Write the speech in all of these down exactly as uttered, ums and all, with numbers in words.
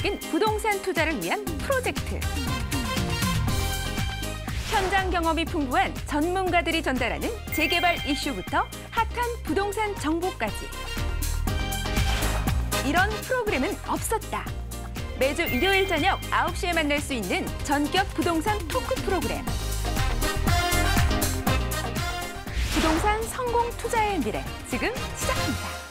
본격적인 부동산 투자를 위한 프로젝트. 현장 경험이 풍부한 전문가들이 전달하는 재개발 이슈부터 핫한 부동산 정보까지. 이런 프로그램은 없었다. 매주 일요일 저녁 아홉 시에 만날 수 있는 전격 부동산 토크 프로그램. 부동산 성공 투자의 미래, 지금 시작합니다.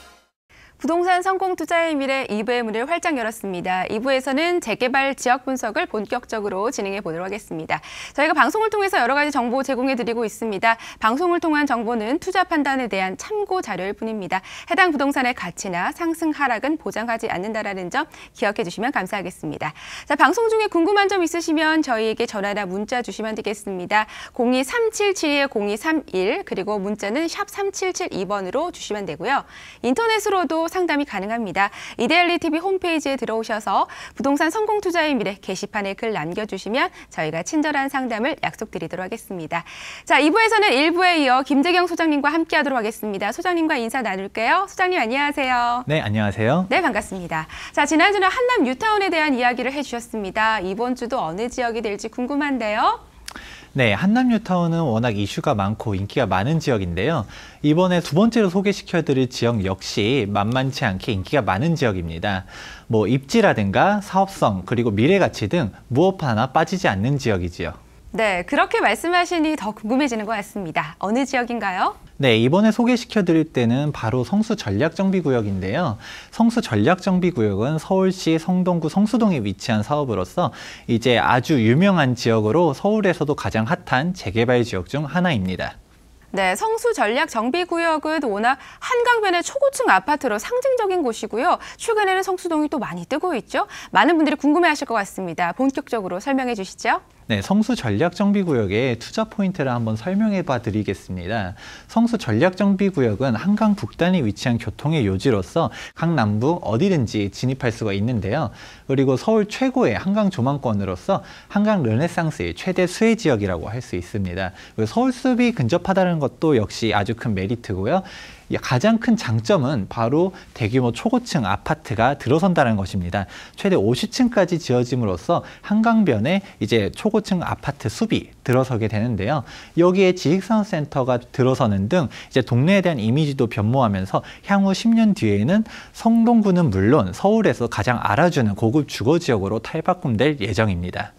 부동산 성공 투자의 미래 이 부의 문을 활짝 열었습니다. 이 부에서는 재개발 지역 분석을 본격적으로 진행해 보도록 하겠습니다. 저희가 방송을 통해서 여러 가지 정보 제공해 드리고 있습니다. 방송을 통한 정보는 투자 판단에 대한 참고 자료일 뿐입니다. 해당 부동산의 가치나 상승 하락은 보장하지 않는다라는 점 기억해 주시면 감사하겠습니다. 자, 방송 중에 궁금한 점 있으시면 저희에게 전화나 문자 주시면 되겠습니다. 공이 삼칠칠이 공이삼일 그리고 문자는 샵 삼칠칠이 번으로 주시면 되고요. 인터넷으로도 상담이 가능합니다. 이데일리티비 홈페이지에 들어오셔서 부동산 성공 투자의 미래 게시판에 글 남겨주시면 저희가 친절한 상담을 약속드리도록 하겠습니다. 자, 이 부에서는 일 부에 이어 김재경 소장님과 함께하도록 하겠습니다. 소장님과 인사 나눌게요. 소장님 안녕하세요. 네, 안녕하세요. 네, 반갑습니다. 자, 지난주는 한남 뉴타운에 대한 이야기를 해주셨습니다. 이번 주도 어느 지역이 될지 궁금한데요. 네, 한남 뉴타운은 워낙 이슈가 많고 인기가 많은 지역인데요. 이번에 두 번째로 소개시켜드릴 지역 역시 만만치 않게 인기가 많은 지역입니다. 뭐 입지라든가 사업성 그리고 미래가치 등 무엇 하나 빠지지 않는 지역이지요. 네, 그렇게 말씀하시니 더 궁금해지는 것 같습니다. 어느 지역인가요? 네, 이번에 소개시켜드릴 때는 바로 성수 전략정비구역인데요. 성수 전략정비구역은 서울시 성동구 성수동에 위치한 사업으로서 이제 아주 유명한 지역으로 서울에서도 가장 핫한 재개발 지역 중 하나입니다. 네, 성수 전략 정비구역은 워낙 한강변의 초고층 아파트로 상징적인 곳이고요. 최근에는 성수동이 또 많이 뜨고 있죠. 많은 분들이 궁금해하실 것 같습니다. 본격적으로 설명해 주시죠. 네, 성수 전략정비구역의 투자 포인트를 한번 설명해 봐 드리겠습니다. 성수 전략정비구역은 한강 북단에 위치한 교통의 요지로서 강남북 어디든지 진입할 수가 있는데요. 그리고 서울 최고의 한강 조망권으로서 한강 르네상스의 최대 수혜 지역이라고 할 수 있습니다. 그리고 서울숲이 근접하다는 것도 역시 아주 큰 메리트고요. 가장 큰 장점은 바로 대규모 초고층 아파트가 들어선다는 것입니다. 최대 오십 층까지 지어짐으로써 한강변에 이제 초고층 아파트 숲이 들어서게 되는데요. 여기에 지식산업센터가 들어서는 등 이제 동네에 대한 이미지도 변모하면서 향후 십 년 뒤에는 성동구는 물론 서울에서 가장 알아주는 고급 주거지역으로 탈바꿈될 예정입니다.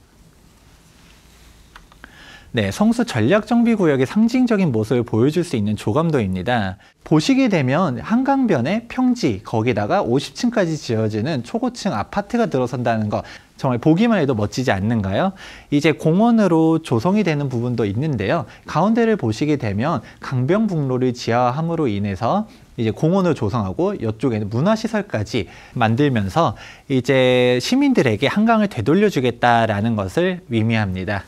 네, 성수 전략정비구역의 상징적인 모습을 보여줄 수 있는 조감도입니다. 보시게 되면 한강변에 평지, 거기다가 오십 층까지 지어지는 초고층 아파트가 들어선다는 거 정말 보기만 해도 멋지지 않는가요? 이제 공원으로 조성이 되는 부분도 있는데요. 가운데를 보시게 되면 강변북로를 지하함으로 인해서 이제 공원을 조성하고 이쪽에는 문화시설까지 만들면서 이제 시민들에게 한강을 되돌려주겠다라는 것을 의미합니다.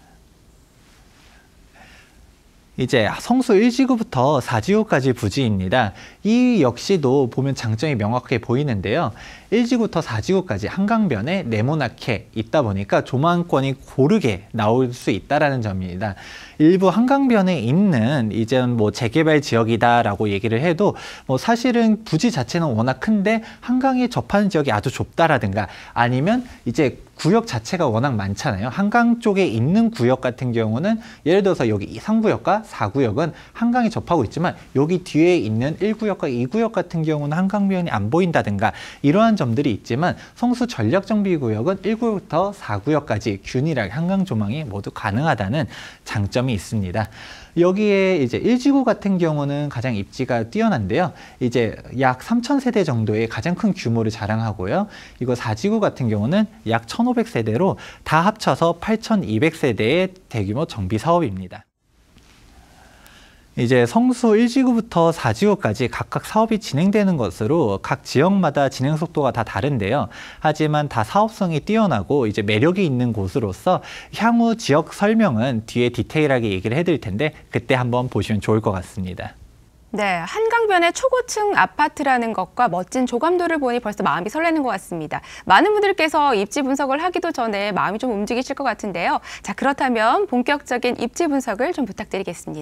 이제 성수 일 지구부터 사 지구까지 부지입니다. 이 역시도 보면 장점이 명확하게 보이는데요. 일 지구부터 사 지구까지 한강변에 네모나게 있다 보니까 조망권이 고르게 나올 수 있다는 점입니다. 일부 한강변에 있는 이제 뭐 재개발 지역이다라고 얘기를 해도 뭐 사실은 부지 자체는 워낙 큰데 한강에 접하는 지역이 아주 좁다라든가 아니면 이제 구역 자체가 워낙 많잖아요. 한강 쪽에 있는 구역 같은 경우는 예를 들어서 여기 삼 구역과 사 구역은 한강에 접하고 있지만 여기 뒤에 있는 일 구역과 이 구역 같은 경우는 한강변이 안 보인다든가 이러한 점들이 있지만 성수 전략정비구역은 일 구역부터 사 구역까지 균일하게 한강 조망이 모두 가능하다는 장점이 있습니다. 여기에 이제 일 지구 같은 경우는 가장 입지가 뛰어난데요. 이제 약 삼천 세대 정도의 가장 큰 규모를 자랑하고요. 이거 사 지구 같은 경우는 약 천오백 세대로 다 합쳐서 팔천이백 세대의 대규모 정비 사업입니다. 이제 성수 일 지구부터 사 지구까지 각각 사업이 진행되는 것으로 각 지역마다 진행 속도가 다 다른데요. 하지만 다 사업성이 뛰어나고 이제 매력이 있는 곳으로서 향후 지역 설명은 뒤에 디테일하게 얘기를 해드릴 텐데 그때 한번 보시면 좋을 것 같습니다. 네, 한강변의 초고층 아파트라는 것과 멋진 조감도를 보니 벌써 마음이 설레는 것 같습니다. 많은 분들께서 입지 분석을 하기도 전에 마음이 좀 움직이실 것 같은데요. 자, 그렇다면 본격적인 입지 분석을 좀 부탁드리겠습니다.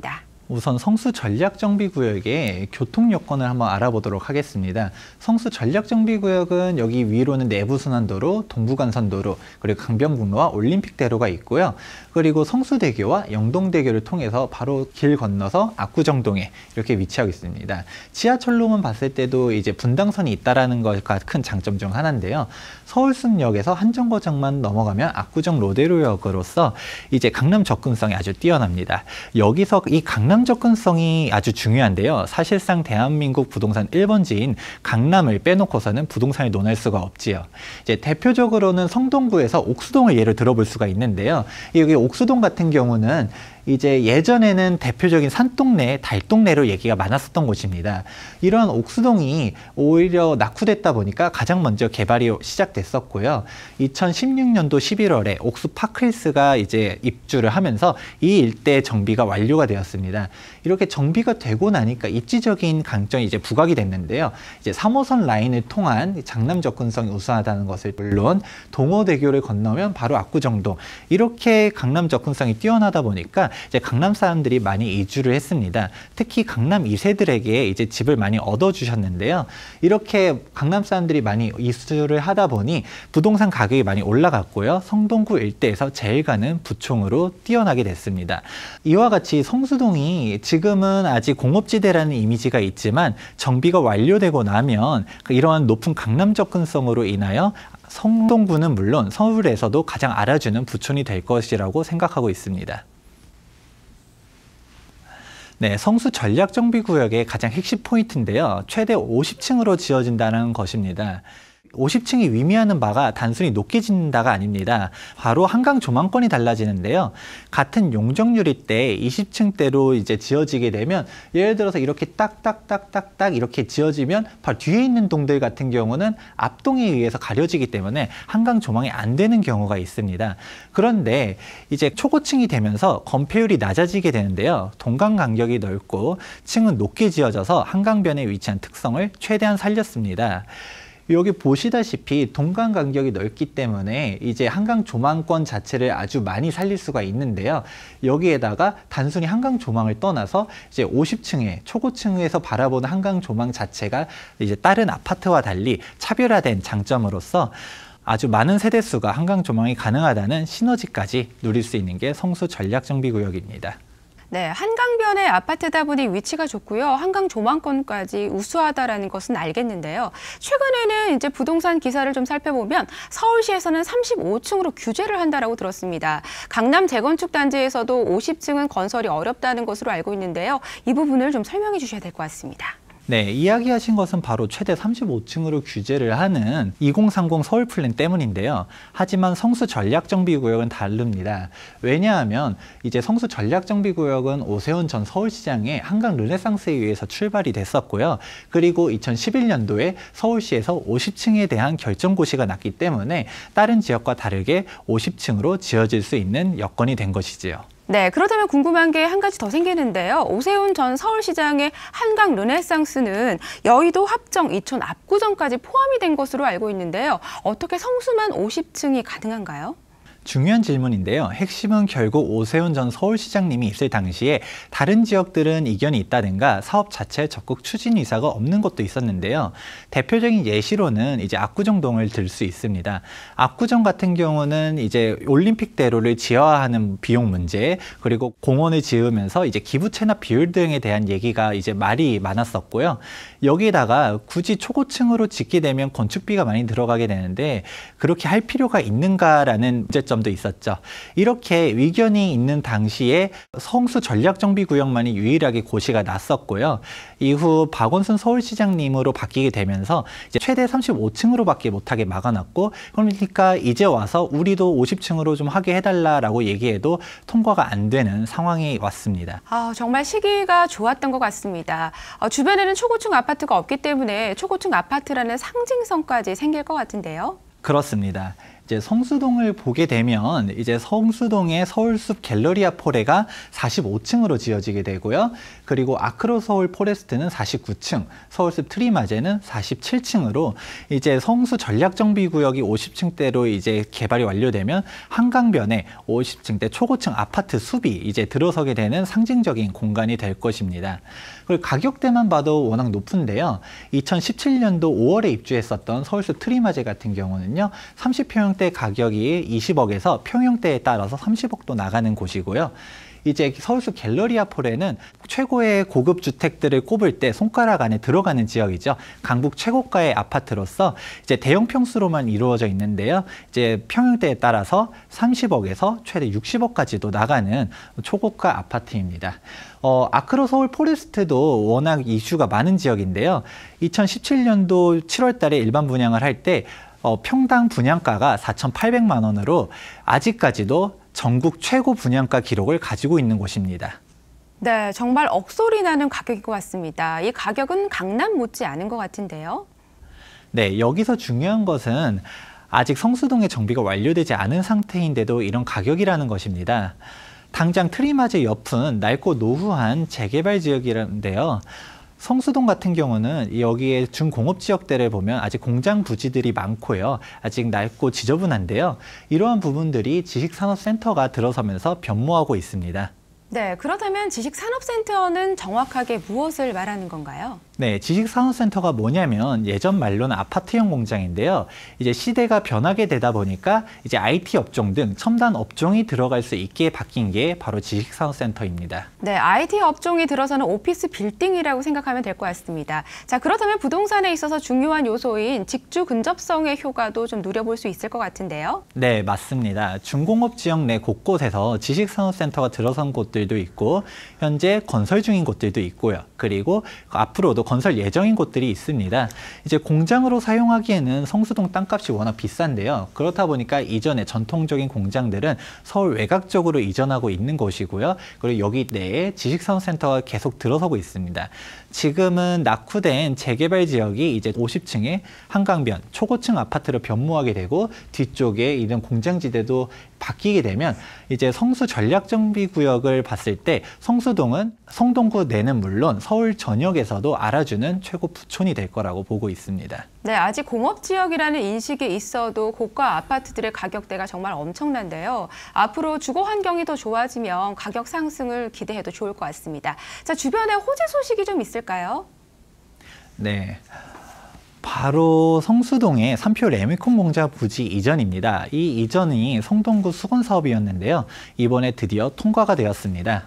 우선 성수 전략정비구역의 교통 여건을 한번 알아보도록 하겠습니다. 성수 전략정비구역은 여기 위로는 내부순환도로, 동부간선도로, 그리고 강변북로와 올림픽대로가 있고요. 그리고 성수대교와 영동대교를 통해서 바로 길 건너서 압구정동에 이렇게 위치하고 있습니다. 지하철로만 봤을 때도 이제 분당선이 있다라는 것과 큰 장점 중 하나인데요. 서울숲역에서 한정거장만 넘어가면 압구정 로데로역으로서 이제 강남 접근성이 아주 뛰어납니다. 여기서 이 강남 접근성이 아주 중요한데요. 사실상 대한민국 부동산 일 번지인 강남을 빼놓고서는 부동산을 논할 수가 없지요. 이제 대표적으로는 성동구에서 옥수동을 예를 들어볼 수가 있는데요. 여기 옥수동 같은 경우는 이제 예전에는 대표적인 산동네, 달동네로 얘기가 많았었던 곳입니다. 이러한 옥수동이 오히려 낙후됐다 보니까 가장 먼저 개발이 시작됐었고요. 이천십육 년도 십일월에 옥수파크힐스가 이제 입주를 하면서 이 일대 정비가 완료가 되었습니다. 이렇게 정비가 되고 나니까 입지적인 강점이 이제 부각이 됐는데요. 이제 삼 호선 라인을 통한 장남 접근성이 우수하다는 것을 물론 동호대교를 건너면 바로 압구정동, 이렇게 강남 접근성이 뛰어나다 보니까 이제 강남 사람들이 많이 이주를 했습니다. 특히 강남 이 세들에게 이제 집을 많이 얻어주셨는데요. 이렇게 강남 사람들이 많이 이주를 하다 보니 부동산 가격이 많이 올라갔고요. 성동구 일대에서 제일 가는 부총으로 뛰어나게 됐습니다. 이와 같이 성수동이 지금은 아직 공업지대라는 이미지가 있지만 정비가 완료되고 나면 이러한 높은 강남 접근성으로 인하여 성동구는 물론 서울에서도 가장 알아주는 부촌이 될 것이라고 생각하고 있습니다. 네, 성수 전략정비구역의 가장 핵심 포인트인데요. 최대 오십 층으로 지어진다는 것입니다. 오십 층이 의미하는 바가 단순히 높게 짓는다가 아닙니다. 바로 한강 조망권이 달라지는데요. 같은 용적률일 때 이십 층대로 이제 지어지게 되면 예를 들어서 이렇게 딱딱딱딱딱 이렇게 지어지면 바로 뒤에 있는 동들 같은 경우는 앞동에 의해서 가려지기 때문에 한강 조망이 안 되는 경우가 있습니다. 그런데 이제 초고층이 되면서 건폐율이 낮아지게 되는데요. 동강 간격이 넓고 층은 높게 지어져서 한강변에 위치한 특성을 최대한 살렸습니다. 여기 보시다시피 동강 간격이 넓기 때문에 이제 한강 조망권 자체를 아주 많이 살릴 수가 있는데요. 여기에다가 단순히 한강 조망을 떠나서 이제 오십 층에 초고층에서 바라보는 한강 조망 자체가 이제 다른 아파트와 달리 차별화된 장점으로서 아주 많은 세대수가 한강 조망이 가능하다는 시너지까지 누릴 수 있는 게 성수 전략정비구역입니다. 네, 한강변의 아파트다 보니 위치가 좋고요. 한강 조망권까지 우수하다라는 것은 알겠는데요. 최근에는 이제 부동산 기사를 좀 살펴보면 서울시에서는 삼십오 층으로 규제를 한다라고 들었습니다. 강남 재건축 단지에서도 오십 층은 건설이 어렵다는 것으로 알고 있는데요. 이 부분을 좀 설명해 주셔야 될 것 같습니다. 네, 이야기하신 것은 바로 최대 삼십오 층으로 규제를 하는 이공삼공 서울 플랜 때문인데요. 하지만 성수 전략정비구역은 다릅니다. 왜냐하면 이제 성수 전략정비구역은 오세훈 전 서울시장의 한강 르네상스에 의해서 출발이 됐었고요. 그리고 이천십일 년도에 서울시에서 오십 층에 대한 결정고시가 났기 때문에 다른 지역과 다르게 오십 층으로 지어질 수 있는 여건이 된 것이지요. 네, 그렇다면 궁금한 게 한 가지 더 생기는데요. 오세훈 전 서울시장의 한강 르네상스는 여의도, 합정, 이촌, 압구정까지 포함이 된 것으로 알고 있는데요. 어떻게 성수만 오십 층이 가능한가요? 중요한 질문인데요. 핵심은 결국 오세훈 전 서울시장님이 있을 당시에 다른 지역들은 이견이 있다든가 사업 자체 적극 추진 의사가 없는 것도 있었는데요. 대표적인 예시로는 이제 압구정동을 들 수 있습니다. 압구정 같은 경우는 이제 올림픽대로를 지어하는 비용 문제, 그리고 공원을 지으면서 이제 기부 체납 비율 등에 대한 얘기가 이제 말이 많았었고요. 여기에다가 굳이 초고층으로 짓게 되면 건축비가 많이 들어가게 되는데 그렇게 할 필요가 있는가라는 문제점 도 있었죠. 이렇게 의견이 있는 당시에 성수 전략정비구역만이 유일하게 고시가 났었고요. 이후 박원순 서울시장님으로 바뀌게 되면서 이제 최대 삼십오 층으로밖에 못하게 막아놨고, 그러니까 이제 와서 우리도 오십 층으로 좀 하게 해달라라고 얘기해도 통과가 안 되는 상황이 왔습니다. 아, 정말 시기가 좋았던 것 같습니다. 어, 주변에는 초고층 아파트가 없기 때문에 초고층 아파트라는 상징성까지 생길 것 같은데요. 그렇습니다. 이제 성수동을 보게 되면 이제 성수동의 서울숲 갤러리아 포레가 사십오 층으로 지어지게 되고요. 그리고 아크로 서울 포레스트는 사십구 층, 서울숲 트리마제는 사십칠 층으로 이제 성수 전략정비구역이 오십 층대로 이제 개발이 완료되면 한강변에 오십 층대 초고층 아파트 숲이 이제 들어서게 되는 상징적인 공간이 될 것입니다. 그리고 가격대만 봐도 워낙 높은데요. 이천십칠 년도 오월에 입주했었던 서울숲 트리마제 같은 경우는요. 삼십 평형대 가격이 이십억에서 평형대에 따라서 삼십억도 나가는 곳이고요. 이제 서울숲 갤러리아 포레는 최고의 고급 주택들을 꼽을 때 손가락 안에 들어가는 지역이죠. 강북 최고가의 아파트로서 이제 대형 평수로만 이루어져 있는데요. 이제 평형대에 따라서 삼십억에서 최대 육십억까지도 나가는 초고가 아파트입니다. 어, 아크로 서울 포레스트도 워낙 이슈가 많은 지역인데요. 이천십칠 년도 칠월 달에 일반 분양을 할 때 어, 평당 분양가가 사천팔백만 원으로 아직까지도 전국 최고 분양가 기록을 가지고 있는 곳입니다. 네, 정말 억소리 나는 가격인 것 같습니다. 이 가격은 강남 못지 않은 것 같은데요. 네, 여기서 중요한 것은 아직 성수동의 정비가 완료되지 않은 상태인데도 이런 가격이라는 것입니다. 당장 트리마제 옆은 낡고 노후한 재개발 지역이라는데요. 성수동 같은 경우는 여기에 준공업 지역대를 보면 아직 공장 부지들이 많고요. 아직 낡고 지저분한데요. 이러한 부분들이 지식산업센터가 들어서면서 변모하고 있습니다. 네, 그렇다면 지식산업센터는 정확하게 무엇을 말하는 건가요? 네, 지식산업센터가 뭐냐면 예전 말로는 아파트형 공장인데요. 이제 시대가 변하게 되다 보니까 이제 아이티 업종 등 첨단 업종이 들어갈 수 있게 바뀐 게 바로 지식산업센터입니다. 네, 아이티 업종이 들어서는 오피스 빌딩이라고 생각하면 될 것 같습니다. 자, 그렇다면 부동산에 있어서 중요한 요소인 직주 근접성의 효과도 좀 누려볼 수 있을 것 같은데요. 네, 맞습니다. 중공업 지역 내 곳곳에서 지식산업센터가 들어선 곳들도 있고 현재 건설 중인 곳들도 있고요. 그리고 앞으로도 건설 예정인 곳들이 있습니다. 이제 공장으로 사용하기에는 성수동 땅값이 워낙 비싼데요. 그렇다 보니까 이전에 전통적인 공장들은 서울 외곽 쪽으로 이전하고 있는 곳이고요. 그리고 여기 내에 지식산업센터가 계속 들어서고 있습니다. 지금은 낙후된 재개발 지역이 이제 오십 층의 한강변 초고층 아파트로 변모하게 되고 뒤쪽에 이런 공장지대도 바뀌게 되면 이제 성수 전략정비구역을 봤을 때 성수동은 성동구 내는 물론 서울 전역에서도 알아주는 최고 부촌이 될 거라고 보고 있습니다. 네, 아직 공업지역이라는 인식이 있어도 고가 아파트들의 가격대가 정말 엄청난데요. 앞으로 주거 환경이 더 좋아지면 가격 상승을 기대해도 좋을 것 같습니다. 자, 주변에 호재 소식이 좀 있을까요? 네. 바로 성수동의 삼표 레미콘 공장 부지 이전입니다. 이 이전이 성동구 수건 사업이었는데요. 이번에 드디어 통과가 되었습니다.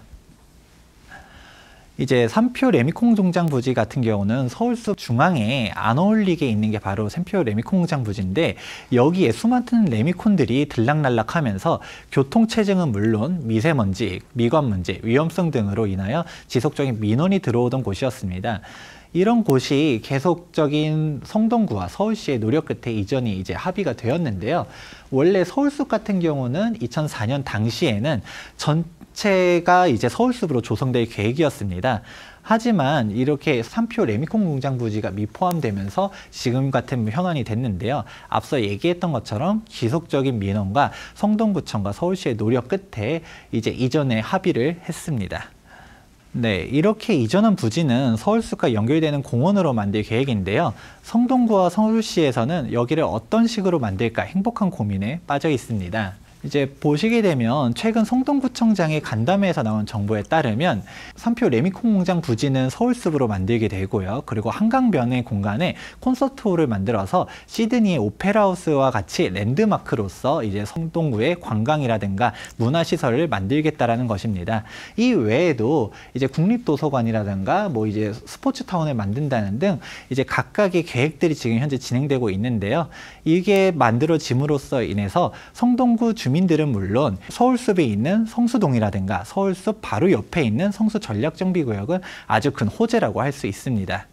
이제 삼표 레미콘 공장 부지 같은 경우는 서울숲 중앙에 안 어울리게 있는 게 바로 삼표 레미콘 공장 부지인데 여기에 수많은 레미콘들이 들락날락하면서 교통체증은 물론 미세먼지, 미관문제, 위험성 등으로 인하여 지속적인 민원이 들어오던 곳이었습니다. 이런 곳이 계속적인 성동구와 서울시의 노력 끝에 이전이 이제 합의가 되었는데요. 원래 서울숲 같은 경우는 이천사 년 당시에는 전체가 이제 서울숲으로 조성될 계획이었습니다. 하지만 이렇게 삼표 레미콘 공장 부지가 미포함되면서 지금 같은 현안이 됐는데요. 앞서 얘기했던 것처럼 지속적인 민원과 성동구청과 서울시의 노력 끝에 이제 이전에 합의를 했습니다. 네, 이렇게 이전한 부지는 서울숲과 연결되는 공원으로 만들 계획인데요. 성동구와 서울시에서는 여기를 어떤 식으로 만들까 행복한 고민에 빠져 있습니다. 이제 보시게 되면 최근 성동구청장의 간담회에서 나온 정보에 따르면 삼표 레미콘 공장 부지는 서울숲으로 만들게 되고요. 그리고 한강변의 공간에 콘서트홀을 만들어서 시드니의 오페라하우스와 같이 랜드마크로서 이제 성동구의 관광이라든가 문화시설을 만들겠다라는 것입니다. 이 외에도 이제 국립도서관이라든가 뭐 이제 스포츠타운을 만든다는 등 이제 각각의 계획들이 지금 현재 진행되고 있는데요. 이게 만들어짐으로써 인해서 성동구 주 주민들은 물론 서울숲에 있는 성수동이라든가 서울숲 바로 옆에 있는 성수 전략정비구역은 아주 큰 호재라고 할 수 있습니다.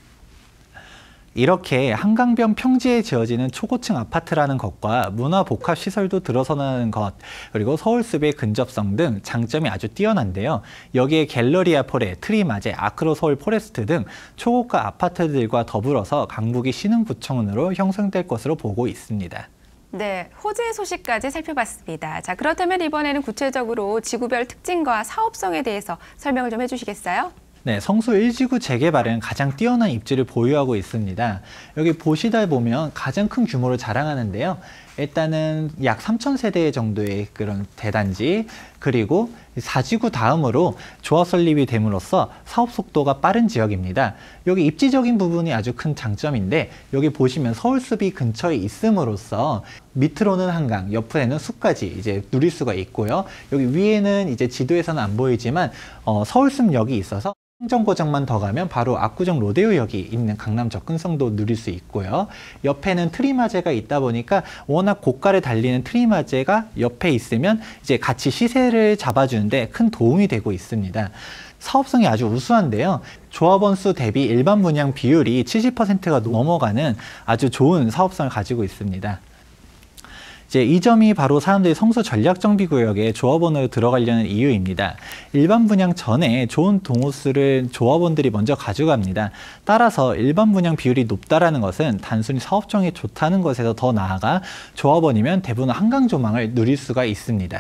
이렇게 한강변 평지에 지어지는 초고층 아파트라는 것과 문화복합시설도 들어서는 것, 그리고 서울숲의 근접성 등 장점이 아주 뛰어난데요. 여기에 갤러리아 포레, 트리마제, 아크로 서울 포레스트 등 초고가 아파트들과 더불어서 강북이 신흥부촌으로 형성될 것으로 보고 있습니다. 네, 호재 소식까지 살펴봤습니다. 자, 그렇다면 이번에는 구체적으로 지구별 특징과 사업성에 대해서 설명을 좀 해주시겠어요? 네, 성수 일 지구 재개발은 가장 뛰어난 입지를 보유하고 있습니다. 여기 보시다 보면 가장 큰 규모를 자랑하는데요. 일단은 약 삼천 세대 정도의 그런 대단지, 그리고 사 지구 다음으로 조합 설립이 됨으로써 사업 속도가 빠른 지역입니다. 여기 입지적인 부분이 아주 큰 장점인데, 여기 보시면 서울숲이 근처에 있음으로써 밑으로는 한강, 옆에는 숲까지 이제 누릴 수가 있고요. 여기 위에는 이제 지도에서는 안 보이지만 어, 서울숲역이 있어서 행정고장만 더 가면 바로 압구정 로데오역이 있는 강남 접근성도 누릴 수 있고요. 옆에는 트리마제가 있다 보니까 워낙 고가를 달리는 트리마제가 옆에 있으면 이제 같이 시세를 잡아주는데 큰 도움이 되고 있습니다. 사업성이 아주 우수한데요. 조합원 수 대비 일반 분양 비율이 칠십 퍼센트가 넘어가는 아주 좋은 사업성을 가지고 있습니다. 이제 이 점이 바로 사람들이 성수 전략정비구역에 조합원으로 들어가려는 이유입니다. 일반 분양 전에 좋은 동호수를 조합원들이 먼저 가져갑니다. 따라서 일반 분양 비율이 높다라는 것은 단순히 사업성이 좋다는 것에서 더 나아가 조합원이면 대부분 한강 조망을 누릴 수가 있습니다.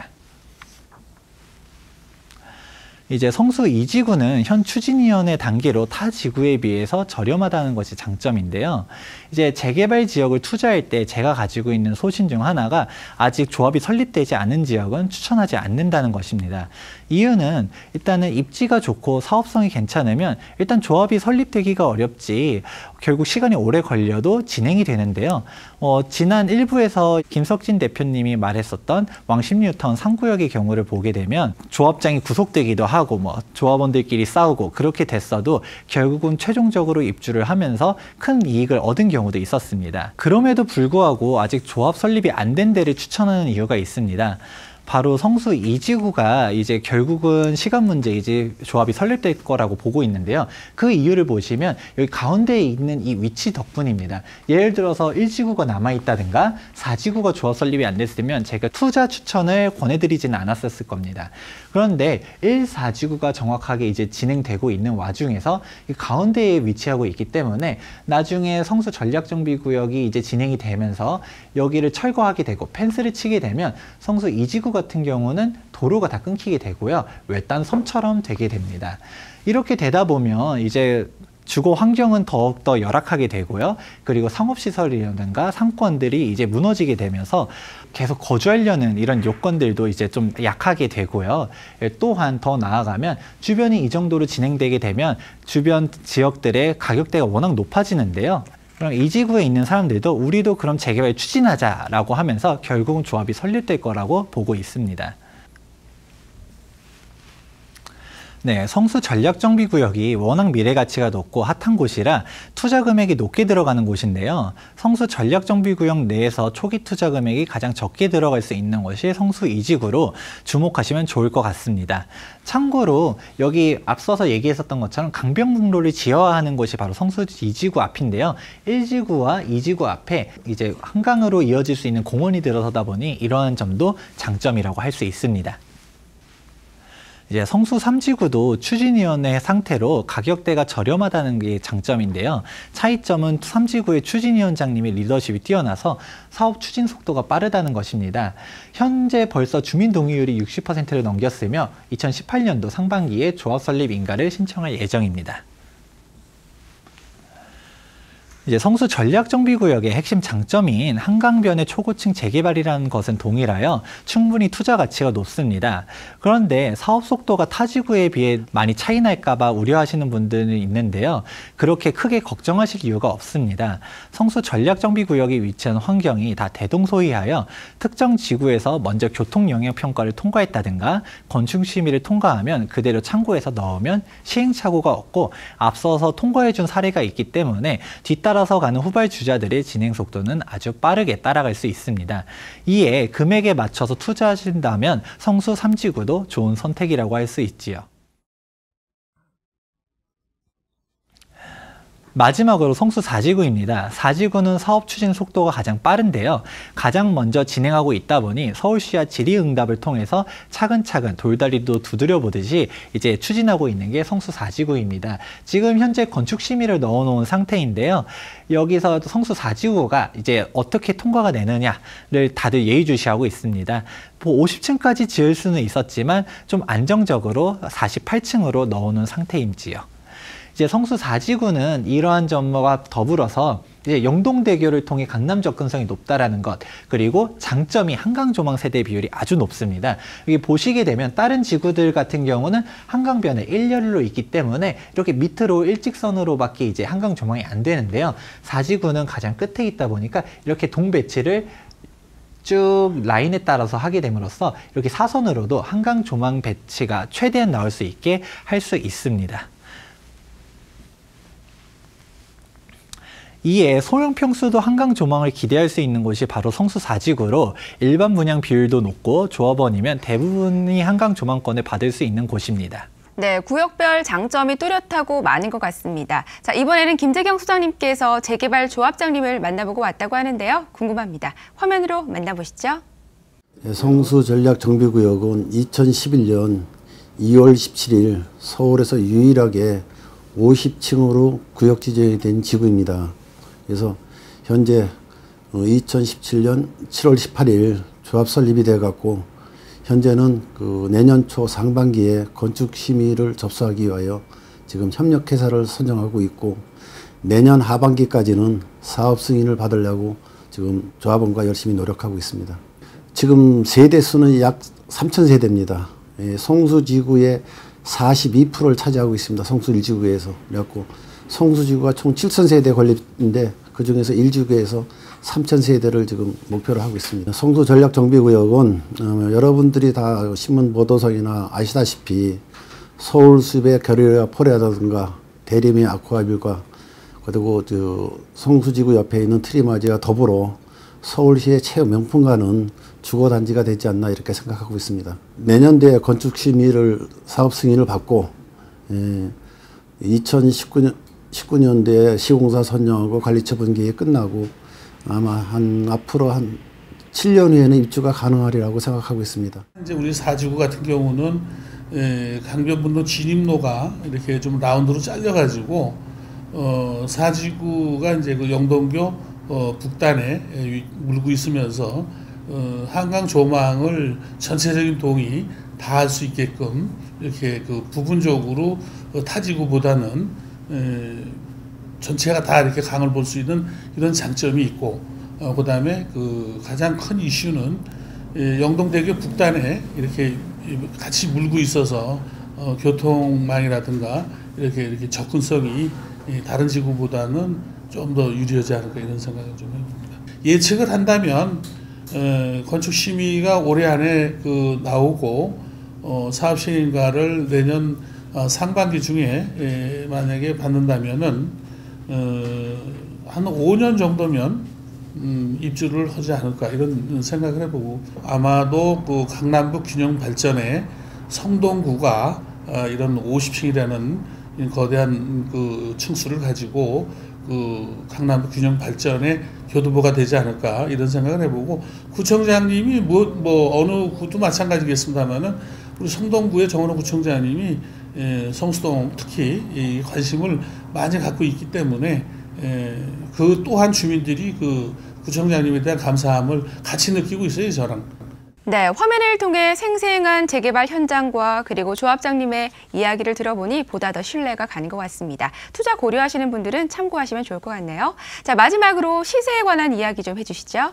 이제 성수 이 지구는 현 추진위원회 단계로 타 지구에 비해서 저렴하다는 것이 장점인데요. 이제 재개발 지역을 투자할 때 제가 가지고 있는 소신 중 하나가 아직 조합이 설립되지 않은 지역은 추천하지 않는다는 것입니다. 이유는 일단은 입지가 좋고 사업성이 괜찮으면 일단 조합이 설립되기가 어렵지 결국 시간이 오래 걸려도 진행이 되는데요. 어, 지난 일 부에서 김석진 대표님이 말했었던 왕십뉴턴 삼 구역의 경우를 보게 되면 조합장이 구속되기도 하고 뭐 조합원들끼리 싸우고 그렇게 됐어도 결국은 최종적으로 입주를 하면서 큰 이익을 얻은 경우도 있었습니다. 그럼에도 불구하고 아직 조합 설립이 안 된 데를 추천하는 이유가 있습니다. 바로 성수 이 지구가 이제 결국은 시간 문제이지 조합이 설립될 거라고 보고 있는데요. 그 이유를 보시면 여기 가운데에 있는 이 위치 덕분입니다. 예를 들어서 일 지구가 남아있다든가 사 지구가 조합 설립이 안 됐으면 제가 투자 추천을 권해드리지는 않았었을 겁니다. 그런데 일, 사 지구가 정확하게 이제 진행되고 있는 와중에서 이 가운데에 위치하고 있기 때문에 나중에 성수 전략정비구역이 이제 진행이 되면서 여기를 철거하게 되고 펜스를 치게 되면 성수 이 지구 같은 경우는 도로가 다 끊기게 되고요. 외딴 섬처럼 되게 됩니다. 이렇게 되다 보면 이제 주거 환경은 더욱더 열악하게 되고요. 그리고 상업시설이라든가 상권들이 이제 무너지게 되면서 계속 거주하려는 이런 요건들도 이제 좀 약하게 되고요. 또한 더 나아가면 주변이 이 정도로 진행되게 되면 주변 지역들의 가격대가 워낙 높아지는데요. 그럼 이 지구에 있는 사람들도 우리도 그럼 재개발 추진하자라고 하면서 결국은 조합이 설립될 거라고 보고 있습니다. 네, 성수 전략정비구역이 워낙 미래가치가 높고 핫한 곳이라 투자 금액이 높게 들어가는 곳인데요. 성수 전략정비구역 내에서 초기 투자 금액이 가장 적게 들어갈 수 있는 곳이 성수 이 지구로 주목하시면 좋을 것 같습니다. 참고로 여기 앞서서 얘기했었던 것처럼 강변북로를 지어야 하는 곳이 바로 성수 이 지구 앞인데요. 일 지구와 이 지구 앞에 이제 한강으로 이어질 수 있는 공원이 들어서다 보니 이러한 점도 장점이라고 할 수 있습니다. 이제 성수 삼 지구도 추진위원회 상태로 가격대가 저렴하다는 게 장점인데요. 차이점은 삼 지구의 추진위원장님의 리더십이 뛰어나서 사업 추진 속도가 빠르다는 것입니다. 현재 벌써 주민 동의율이 육십 퍼센트를 넘겼으며 이천십팔 년도 상반기에 조합 설립 인가를 신청할 예정입니다. 이제 성수 전략정비구역의 핵심 장점인 한강변의 초고층 재개발이라는 것은 동일하여 충분히 투자 가치가 높습니다. 그런데 사업 속도가 타 지구에 비해 많이 차이 날까 봐 우려하시는 분들은 있는데요. 그렇게 크게 걱정하실 이유가 없습니다. 성수 전략정비구역이 위치한 환경이 다 대동소이하여 특정 지구에서 먼저 교통영향평가를 통과했다든가 건축심의를 통과하면 그대로 창구에서 넣으면 시행착오가 없고 앞서서 통과해준 사례가 있기 때문에 뒤따라 따라서 가는 후발주자들의 진행 속도는 아주 빠르게 따라갈 수 있습니다. 이에 금액에 맞춰서 투자하신다면 성수 삼 지구도 좋은 선택이라고 할 수 있지요. 마지막으로 성수 사 지구입니다. 사 지구는 사업 추진 속도가 가장 빠른데요. 가장 먼저 진행하고 있다 보니 서울시와 질의응답을 통해서 차근차근 돌다리도 두드려 보듯이 이제 추진하고 있는 게 성수 사 지구입니다. 지금 현재 건축 심의를 넣어놓은 상태인데요. 여기서 성수 사 지구가 이제 어떻게 통과가 되느냐를 다들 예의주시하고 있습니다. 오십 층까지 지을 수는 있었지만 좀 안정적으로 사십팔 층으로 넣어놓은 상태임지요. 이제 성수 사 지구는 이러한 점과 더불어서 이제 영동대교를 통해 강남 접근성이 높다라는 것, 그리고 장점이 한강 조망 세대 비율이 아주 높습니다. 여기 보시게 되면 다른 지구들 같은 경우는 한강변에 일렬로 있기 때문에 이렇게 밑으로 일직선으로밖에 이제 한강 조망이 안 되는데요. 사 지구는 가장 끝에 있다 보니까 이렇게 동배치를 쭉 라인에 따라서 하게 됨으로써 이렇게 사선으로도 한강 조망 배치가 최대한 나올 수 있게 할 수 있습니다. 이에 소형 평수도 한강 조망을 기대할 수 있는 곳이 바로 성수 사 지구로 일반 분양 비율도 높고 조합원이면 대부분이 한강 조망권을 받을 수 있는 곳입니다. 네, 구역별 장점이 뚜렷하고 많은 것 같습니다. 자, 이번에는 김재경 소장님께서 재개발 조합장님을 만나보고 왔다고 하는데요. 궁금합니다. 화면으로 만나보시죠. 성수 전략정비구역은 이천십일 년 이월 십칠일 서울에서 유일하게 오십 층으로 구역 지정이 된 지구입니다. 그래서 현재 이천십칠 년 칠월 십팔일 조합 설립이 돼 갖고 현재는 그 내년 초 상반기에 건축 심의를 접수하기 위하여 지금 협력회사를 선정하고 있고 내년 하반기까지는 사업 승인을 받으려고 지금 조합원과 열심히 노력하고 있습니다. 지금 세대 수는 약 삼천 세대입니다. 예, 성수지구의 사십이 퍼센트를 차지하고 있습니다. 성수 일 지구에서. 그래갖고 성수지구가 총 칠천 세대 건립인데 그 중에서 일 지구에서 삼천 세대를 지금 목표로 하고 있습니다. 성수 전략정비구역은 어, 여러분들이 다 신문 보도상이나 아시다시피 서울숲의 결의와 포레라든가 대림의 아쿠아빌과 그리고 저 성수지구 옆에 있는 트리마지와 더불어 서울시의 최고 명품가는 주거단지가 되지 않나 이렇게 생각하고 있습니다. 내년도에 건축심의를 사업 승인을 받고 예, 이천십구 년, 십구 년도에 시공사 선정하고 관리처분 기획 끝나고 아마 한 앞으로 한 칠 년 후에는 입주가 가능하리라고 생각하고 있습니다. 이제 우리 사 지구 같은 경우는 에, 강변북로 진입로가 이렇게 좀 라운드로 잘려가지고 어, 사 지구가 이제 그 영동교 어, 북단에 에, 물고 있으면서 어, 한강 조망을 전체적인 동이 다 할 수 있게끔 이렇게 그 부분적으로 어, 타지구보다는 에, 전체가 다 이렇게 강을 볼 수 있는 이런 장점이 있고 어, 그다음에 그 가장 큰 이슈는 에, 영동대교 북단에 이렇게 같이 물고 있어서 어, 교통망이라든가 이렇게 이렇게 접근성이 에, 다른 지구보다는 좀 더 유리하지 않을까 이런 생각을 좀 해봅니다. 예측을 한다면 에, 건축 심의가 올해 안에 그 나오고 어, 사업 시행인가를 내년 어, 상반기 중에 에, 만약에 받는다면은 어, 한 오 년 정도면 음, 입주를 하지 않을까 이런 생각을 해보고 아마도 그 강남북 균형 발전에 성동구가 어, 이런 오십 층이라는 거대한 그 층수를 가지고 그 강남북 균형 발전의 교두보가 되지 않을까 이런 생각을 해보고 구청장님이 뭐, 뭐 어느 구도 마찬가지겠습니다만은 우리 성동구의 정원호 구청장님이 에, 성수동 특히 이 관심을 많이 갖고 있기 때문에 에, 그 또한 주민들이 그 구청장님에 대한 감사함을 같이 느끼고 있어요, 저랑. 네, 화면을 통해 생생한 재개발 현장과 그리고 조합장님의 이야기를 들어보니 보다 더 신뢰가 가는 것 같습니다. 투자 고려하시는 분들은 참고하시면 좋을 것 같네요. 자, 마지막으로 시세에 관한 이야기 좀 해주시죠.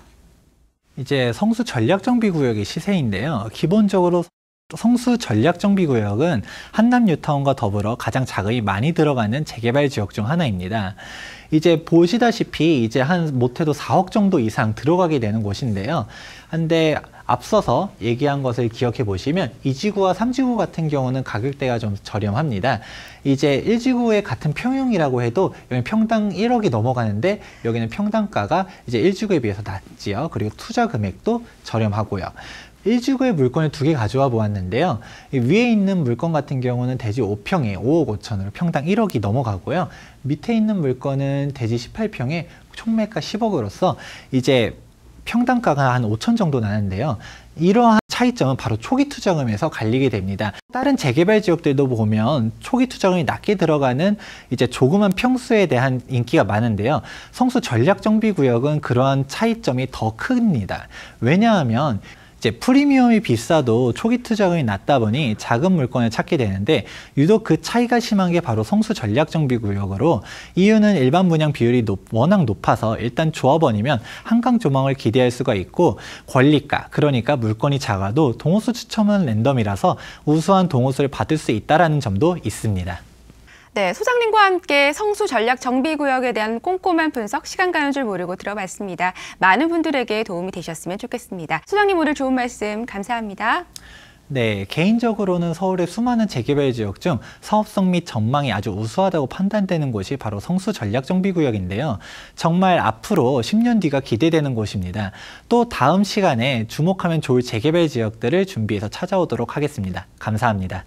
이제 성수 전략정비구역의 시세인데요. 기본적으로 성수 전략정비구역은 한남 뉴타운과 더불어 가장 자금이 많이 들어가는 재개발 지역 중 하나입니다. 이제 보시다시피 이제 한 못해도 사억 정도 이상 들어가게 되는 곳인데요. 근데 앞서서 얘기한 것을 기억해 보시면 이 지구와 삼 지구 같은 경우는 가격대가 좀 저렴합니다. 이제 일 지구의 같은 평형이라고 해도 여기는 평당 일억이 넘어가는데 여기는 평당가가 이제 일 지구에 비해서 낮지요. 그리고 투자 금액도 저렴하고요. 일 지구의 물건을 두 개 가져와 보았는데요. 위에 있는 물건 같은 경우는 대지 오 평에 오억 오천으로 평당 일억이 넘어가고요. 밑에 있는 물건은 대지 십팔 평에 총매가 십억으로서 이제 평당가가 한 오천 정도 나는데요. 이러한 차이점은 바로 초기 투자금에서 갈리게 됩니다. 다른 재개발 지역들도 보면 초기 투자금이 낮게 들어가는 이제 조그만 평수에 대한 인기가 많은데요. 성수 전략정비구역은 그러한 차이점이 더 큽니다. 왜냐하면 이제 프리미엄이 비싸도 초기 투자금이 낮다 보니 작은 물건을 찾게 되는데 유독 그 차이가 심한 게 바로 성수 전략정비구역으로 이유는 일반 분양 비율이 높, 워낙 높아서 일단 조합원이면 한강 조망을 기대할 수가 있고 권리가, 그러니까 물건이 작아도 동호수 추첨은 랜덤이라서 우수한 동호수를 받을 수 있다는 점도 있습니다. 네, 소장님과 함께 성수 전략 정비구역에 대한 꼼꼼한 분석, 시간 가는 줄 모르고 들어봤습니다. 많은 분들에게 도움이 되셨으면 좋겠습니다. 소장님 오늘 좋은 말씀 감사합니다. 네, 개인적으로는 서울의 수많은 재개발 지역 중 사업성 및 전망이 아주 우수하다고 판단되는 곳이 바로 성수 전략정비구역인데요. 정말 앞으로 십 년 뒤가 기대되는 곳입니다. 또 다음 시간에 주목하면 좋을 재개발 지역들을 준비해서 찾아오도록 하겠습니다. 감사합니다.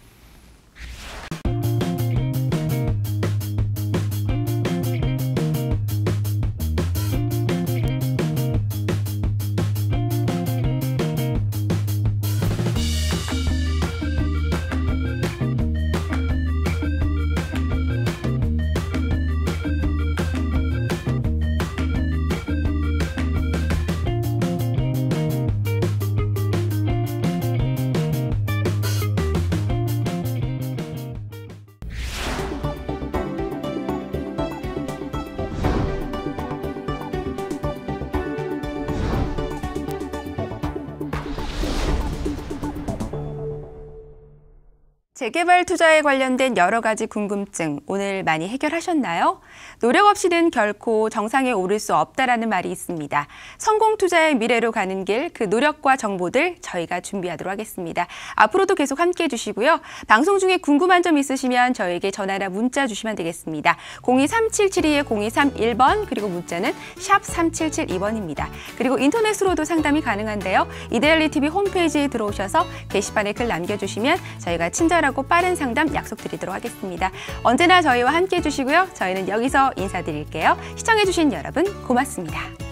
재개발 투자에 관련된 여러 가지 궁금증 오늘 많이 해결하셨나요? 노력 없이는 결코 정상에 오를 수 없다라는 말이 있습니다. 성공 투자의 미래로 가는 길, 그 노력과 정보들 저희가 준비하도록 하겠습니다. 앞으로도 계속 함께해 주시고요. 방송 중에 궁금한 점 있으시면 저에게 전화나 문자 주시면 되겠습니다. 공이 삼칠칠이 공이삼일 번 그리고 문자는 샵 삼칠칠이 번입니다. 그리고 인터넷으로도 상담이 가능한데요. 이데일리 티비 홈페이지에 들어오셔서 게시판에 글 남겨주시면 저희가 친절하고 빠른 상담 약속드리도록 하겠습니다. 언제나 저희와 함께해 주시고요. 저희는 여기서 인사드릴게요. 시청해주신 여러분 고맙습니다.